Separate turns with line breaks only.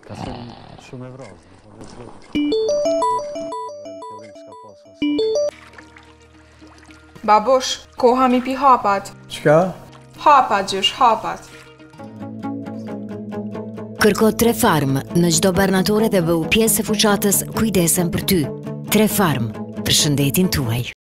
Ka qenë shumë e vrasë,
Babush, koha mi pi hapat.
Çka?
Hapat, gjysh, hapat.
Kërko 3 farm në çdo bernatore dhe bëu pjesë e fuqatës kujdesen për ty. 3 farm për shëndetin tuaj.